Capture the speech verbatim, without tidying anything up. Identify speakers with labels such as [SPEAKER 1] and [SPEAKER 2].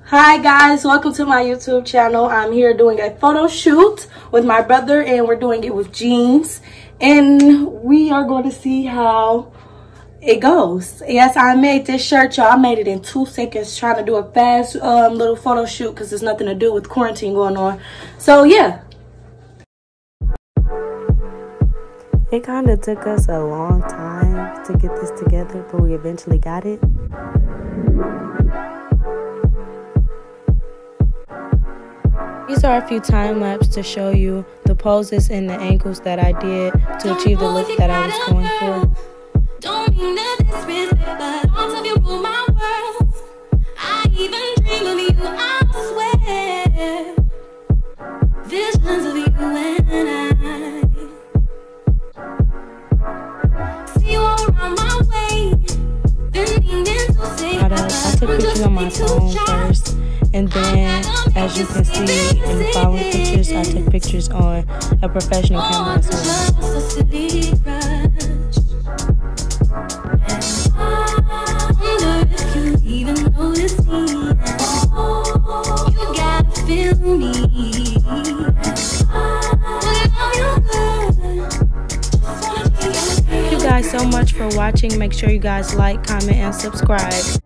[SPEAKER 1] Hi guys, welcome to my YouTube channel. I'm here doing a photo shoot with my brother and we're doing it with jeans. And we are going to see how it goes. Yes, I made this shirt, y'all. I made it in two seconds trying to do a fast um, little photo shoot because there's nothing to do with quarantine going on. So yeah.
[SPEAKER 2] It kind of took us a long time to get this together, but we eventually got it. These are a few time lapses to show you the poses and the angles that I did to achieve the look that I was going for.
[SPEAKER 3] Don't mean to disrespect, but all of you rule my world. I even dream of you, I swear. Visions of you and I see you all around my way. Bending into say
[SPEAKER 2] I, I took pictures on my phone first, and then, as you can see in the following pictures, I took pictures on a professional camera as well. Thank you guys so much for watching. Make sure you guys like, comment, and subscribe.